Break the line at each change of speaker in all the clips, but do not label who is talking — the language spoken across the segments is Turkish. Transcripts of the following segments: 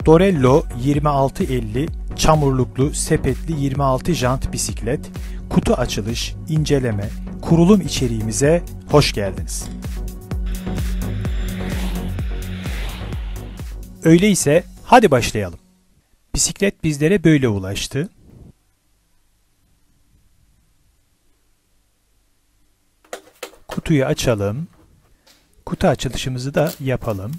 Dorello 2650 çamurluklu sepetli 26 jant bisiklet, kutu açılış, inceleme, kurulum içeriğimize hoş geldiniz. Öyleyse hadi başlayalım. Bisiklet bizlere böyle ulaştı. Kutuyu açalım. Kutu açılışımızı da yapalım.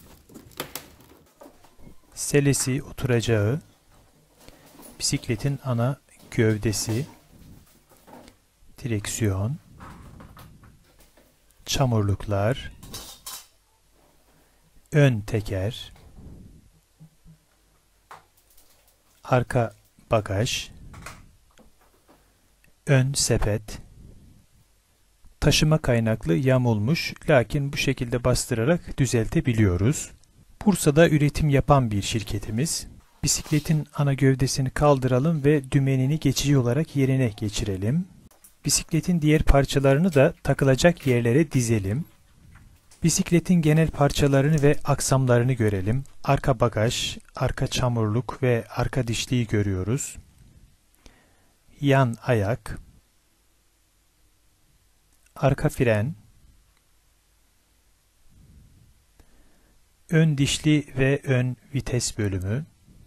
Selesi, oturacağı, bisikletin ana gövdesi, direksiyon, çamurluklar, ön teker, arka bagaj, ön sepet, taşıma kaynaklı yamulmuş, lakin bu şekilde bastırarak düzeltebiliyoruz. Bursa'da üretim yapan bir şirketimiz. Bisikletin ana gövdesini kaldıralım ve dümenini geçici olarak yerine geçirelim. Bisikletin diğer parçalarını da takılacak yerlere dizelim. Bisikletin genel parçalarını ve aksamlarını görelim. Arka bagaj, arka çamurluk ve arka dişliği görüyoruz. Yan ayak, arka fren, ön dişli ve ön vites bölümü,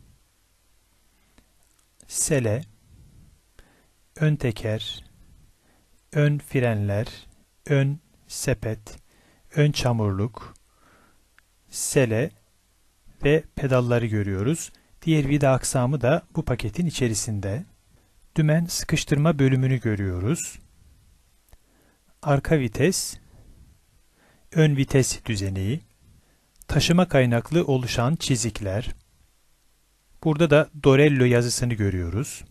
sele, ön teker, ön frenler, ön sepet, ön çamurluk, sele ve pedalları görüyoruz. Diğer vida aksamı da bu paketin içerisinde. Dümen sıkıştırma bölümünü görüyoruz. Arka vites, ön vites düzeneği, taşıma kaynaklı oluşan çizikler. Burada da Dorello yazısını görüyoruz.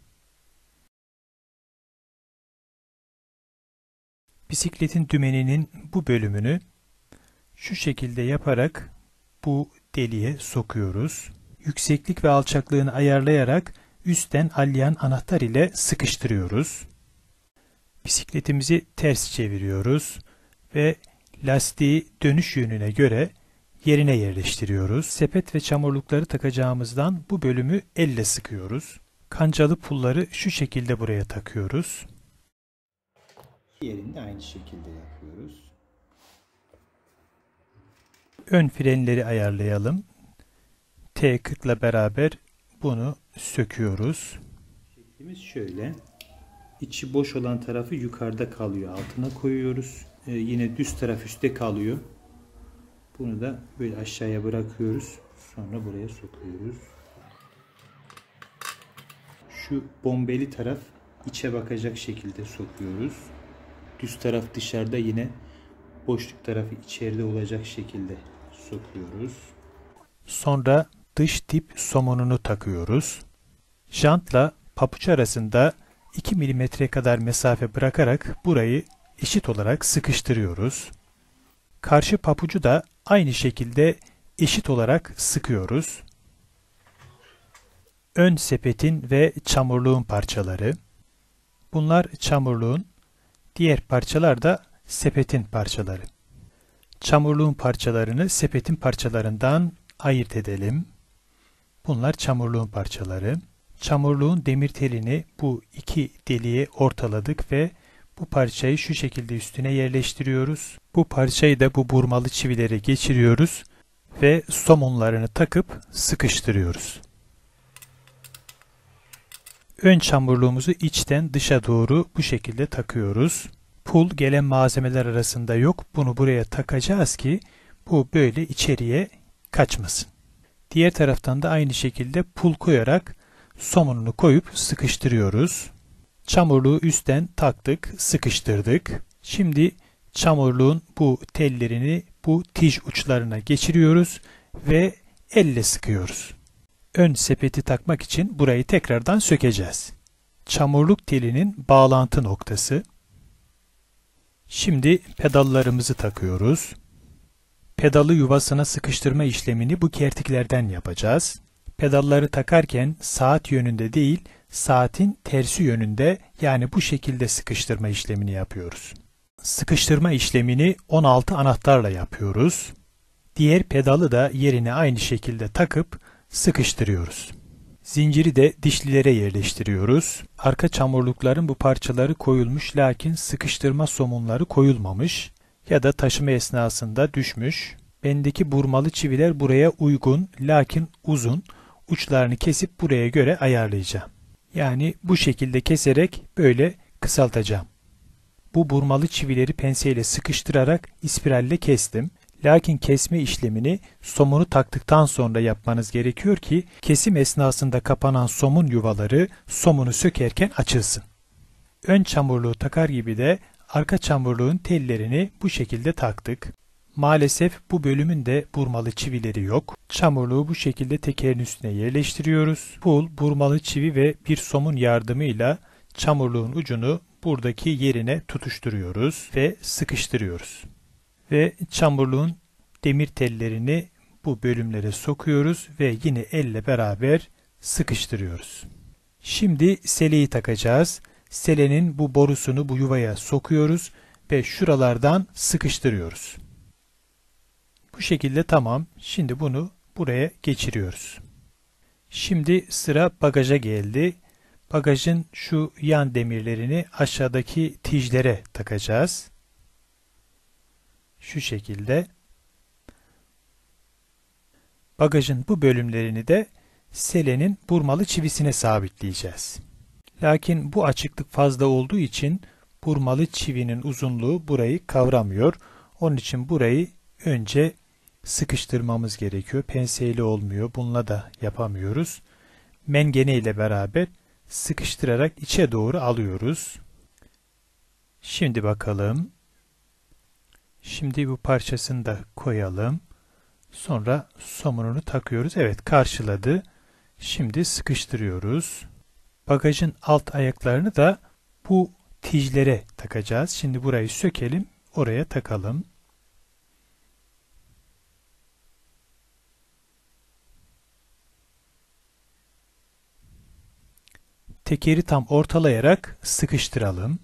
Bisikletin dümeninin bu bölümünü şu şekilde yaparak bu deliğe sokuyoruz. Yükseklik ve alçaklığını ayarlayarak üstten alyan anahtar ile sıkıştırıyoruz. Bisikletimizi ters çeviriyoruz ve lastiği dönüş yönüne göre yerine yerleştiriyoruz. Sepet ve çamurlukları takacağımızdan bu bölümü elle sıkıyoruz. Kancalı pulları şu şekilde buraya takıyoruz.
Diğerini de aynı şekilde yapıyoruz.
Ön frenleri ayarlayalım. T40 ile beraber bunu söküyoruz.
Şeklimiz şöyle. İçi boş olan tarafı yukarıda kalıyor. Altına koyuyoruz. Yine düz taraf üstte kalıyor. Bunu da böyle aşağıya bırakıyoruz. Sonra buraya sokuyoruz. Şu bombeli taraf içe bakacak şekilde sokuyoruz. Düz taraf dışarıda, yine boşluk tarafı içeride olacak şekilde sokuyoruz.
Sonra dış tip somonunu takıyoruz. Jantla papuç arasında 2 mm kadar mesafe bırakarak burayı eşit olarak sıkıştırıyoruz. Karşı papucu da aynı şekilde eşit olarak sıkıyoruz. Ön sepetin ve çamurluğun parçaları. Bunlar çamurluğun, diğer parçalar da sepetin parçaları. Çamurluğun parçalarını sepetin parçalarından ayırt edelim. Bunlar çamurluğun parçaları. Çamurluğun demir telini bu iki deliğe ortaladık ve bu parçayı şu şekilde üstüne yerleştiriyoruz. Bu parçayı da bu burmalı çivilere geçiriyoruz ve somunlarını takıp sıkıştırıyoruz. Ön çamurluğumuzu içten dışa doğru bu şekilde takıyoruz. Pul gelen malzemeler arasında yok. Bunu buraya takacağız ki bu böyle içeriye kaçmasın. Diğer taraftan da aynı şekilde pul koyarak somununu koyup sıkıştırıyoruz. Çamurluğu üstten taktık, sıkıştırdık. Şimdi çamurluğun bu tellerini bu tij uçlarına geçiriyoruz ve elle sıkıyoruz. Ön sepeti takmak için burayı tekrardan sökeceğiz. Çamurluk telinin bağlantı noktası. Şimdi pedallarımızı takıyoruz. Pedalı yuvasına sıkıştırma işlemini bu kertiklerden yapacağız. Pedalları takarken saat yönünde değil, saatin tersi yönünde, yani bu şekilde sıkıştırma işlemini yapıyoruz. Sıkıştırma işlemini 16 anahtarla yapıyoruz. Diğer pedalı da yerine aynı şekilde takıp sıkıştırıyoruz. Zinciri de dişlilere yerleştiriyoruz. Arka çamurlukların bu parçaları koyulmuş lakin sıkıştırma somunları koyulmamış ya da taşıma esnasında düşmüş. Bendeki burmalı çiviler buraya uygun lakin uzun. Uçlarını kesip buraya göre ayarlayacağım. Yani bu şekilde keserek böyle kısaltacağım. Bu burmalı çivileri penseyle sıkıştırarak ispiralle kestim. Lakin kesme işlemini somunu taktıktan sonra yapmanız gerekiyor ki kesim esnasında kapanan somun yuvaları somunu sökerken açılsın. Ön çamurluğu takar gibi de arka çamurluğun tellerini bu şekilde taktık. Maalesef bu bölümün de burmalı çivileri yok. Çamurluğu bu şekilde tekerin üstüne yerleştiriyoruz. Pul, burmalı çivi ve bir somun yardımıyla çamurluğun ucunu buradaki yerine tutuşturuyoruz ve sıkıştırıyoruz. Ve çamurluğun demir tellerini bu bölümlere sokuyoruz ve yine elle beraber sıkıştırıyoruz. Şimdi seleyi takacağız. Selenin bu borusunu bu yuvaya sokuyoruz ve şuralardan sıkıştırıyoruz. Bu şekilde tamam. Şimdi bunu buraya geçiriyoruz. Şimdi sıra bagaja geldi. Bagajın şu yan demirlerini aşağıdaki tijlere takacağız. Şu şekilde. Bagajın bu bölümlerini de selenin burmalı çivisine sabitleyeceğiz. Lakin bu açıklık fazla olduğu için burmalı çivinin uzunluğu burayı kavramıyor. Onun için burayı önce sıkıştırmamız gerekiyor. Penseyle olmuyor. Bununla da yapamıyoruz. Mengene ile beraber sıkıştırarak içe doğru alıyoruz. Şimdi bakalım. Şimdi bu parçasını da koyalım. Sonra somununu takıyoruz. Evet, karşıladı. Şimdi sıkıştırıyoruz. Bagajın alt ayaklarını da bu tijlere takacağız. Şimdi burayı sökelim. Oraya takalım. Tekeri tam ortalayarak sıkıştıralım.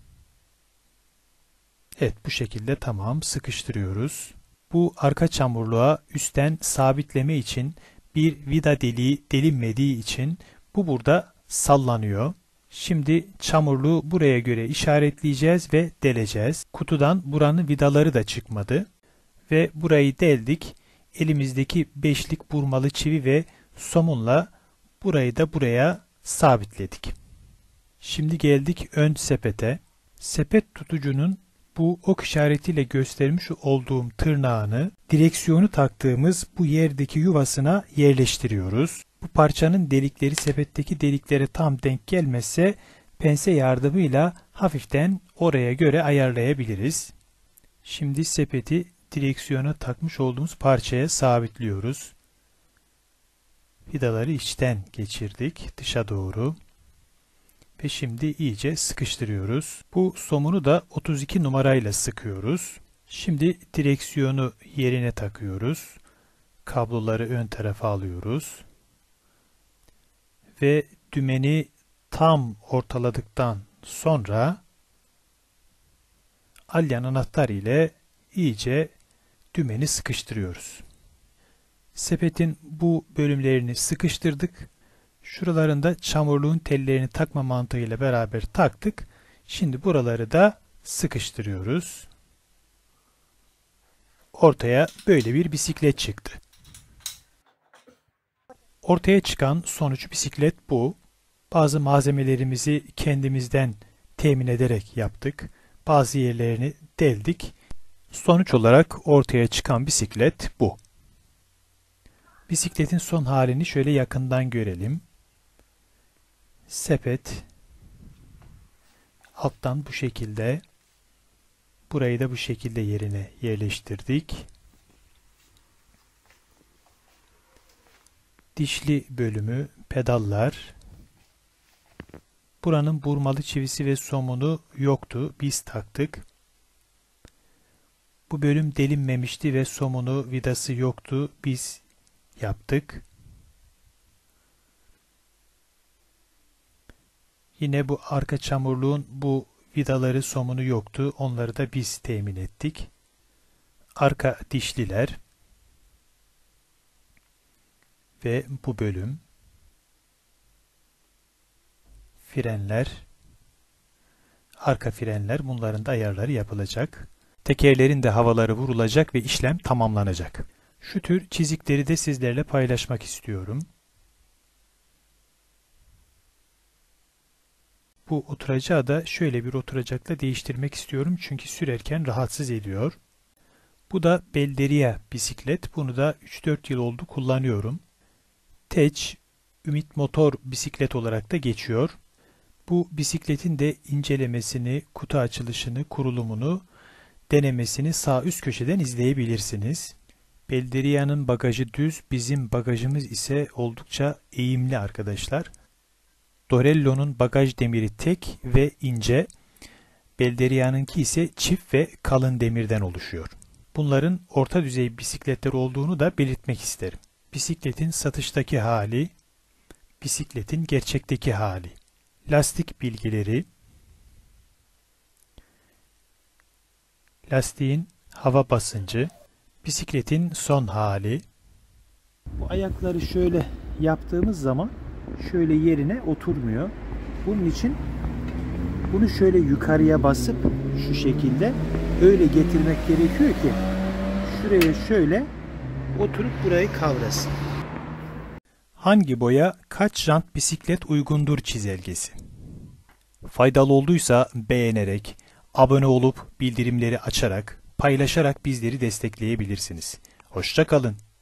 Evet, bu şekilde tamam, sıkıştırıyoruz. Bu arka çamurluğa üstten sabitleme için bir vida deliği delinmediği için bu burada sallanıyor. Şimdi çamurluğu buraya göre işaretleyeceğiz ve deleceğiz. Kutudan buranın vidaları da çıkmadı. Ve burayı deldik. Elimizdeki beşlik burmalı çivi ve somunla burayı da buraya sabitledik. Şimdi geldik ön sepete. Sepet tutucunun bu ok işaretiyle göstermiş olduğum tırnağını direksiyonu taktığımız bu yerdeki yuvasına yerleştiriyoruz. Bu parçanın delikleri sepetteki deliklere tam denk gelmezse pense yardımıyla hafiften oraya göre ayarlayabiliriz. Şimdi sepeti direksiyona takmış olduğumuz parçaya sabitliyoruz. Vidaları içten geçirdik dışa doğru. Ve şimdi iyice sıkıştırıyoruz. Bu somunu da 32 numarayla sıkıyoruz. Şimdi direksiyonu yerine takıyoruz. Kabloları ön tarafa alıyoruz. Ve dümeni tam ortaladıktan sonra alyan anahtar ile iyice dümeni sıkıştırıyoruz. Sepetin bu bölümlerini sıkıştırdık. Şuralarında çamurluğun tellerini takma mantığıyla beraber taktık. Şimdi buraları da sıkıştırıyoruz. Ortaya böyle bir bisiklet çıktı. Ortaya çıkan sonuç bisiklet bu. Bazı malzemelerimizi kendimizden temin ederek yaptık. Bazı yerlerini deldik. Sonuç olarak ortaya çıkan bisiklet bu. Bisikletin son halini şöyle yakından görelim. Sepet alttan bu şekilde, burayı da bu şekilde yerine yerleştirdik. Dişli bölümü, pedallar. Buranın burmalı çivisi ve somunu yoktu. Biz taktık. Bu bölüm delinmemişti ve somunu, vidası yoktu. Biz yaptık. Yine bu arka çamurluğun bu vidaları, somunu yoktu. Onları da biz temin ettik. Arka dişliler ve bu bölüm, frenler, arka frenler, bunların da ayarları yapılacak. Tekerlerin de havaları vurulacak ve işlem tamamlanacak. Şu tür çizikleri de sizlerle paylaşmak istiyorum. Bu oturacağı da şöyle bir oturacakla değiştirmek istiyorum çünkü sürerken rahatsız ediyor. Bu da Belderia bisiklet. Bunu da 3-4 yıl oldu kullanıyorum. Teç, Ümit Motor bisiklet olarak da geçiyor. Bu bisikletin de incelemesini, kutu açılışını, kurulumunu, denemesini sağ üst köşeden izleyebilirsiniz. Belderia'nın bagajı düz, bizim bagajımız ise oldukça eğimli arkadaşlar. Dorello'nun bagaj demiri tek ve ince, Belderia'nınki ise çift ve kalın demirden oluşuyor. Bunların orta düzey bisikletler olduğunu da belirtmek isterim. Bisikletin satıştaki hali, bisikletin gerçekteki hali. Lastik bilgileri, lastiğin hava basıncı, bisikletin son hali. Bu ayakları şöyle yaptığımız zaman şöyle yerine oturmuyor. Bunun için bunu şöyle yukarıya basıp şu şekilde öyle getirmek gerekiyor ki şuraya şöyle oturup burayı kavrasın. Hangi boya kaç jant bisiklet uygundur çizelgesi? Faydalı olduysa beğenerek, abone olup bildirimleri açarak, paylaşarak bizleri destekleyebilirsiniz. Hoşça kalın.